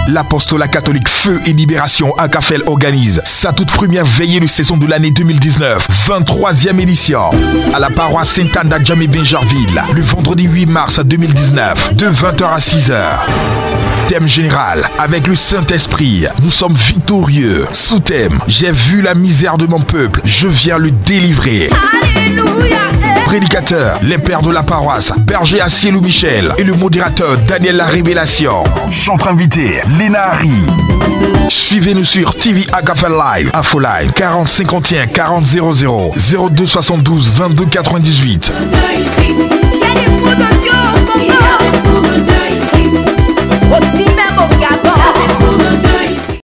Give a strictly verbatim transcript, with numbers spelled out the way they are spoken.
L'apostolat catholique Feu et Libération à Cafel organise sa toute première veillée de saison de l'année deux mille dix-neuf, vingt-troisième édition, à la paroisse Sainte-Anne d'Adjamé-Bingerville, le vendredi huit mars deux mille dix-neuf, de vingt heures à six heures. Thème général, avec le Saint-Esprit, nous sommes victorieux. Sous-thème, j'ai vu la misère de mon peuple, je viens le délivrer. Alléluia. Prédicateur, les pères de la paroisse, berger à Cielou Michel et le modérateur Daniel La Révélation. Chantre invité, Léna Harry. Suivez-nous sur T V Agafel Live, Infoline, quarante cinquante et un quarante zéro zéro, zéro deux soixante-douze vingt-deux quatre-vingt-dix-huit. Aussi même au Gabon.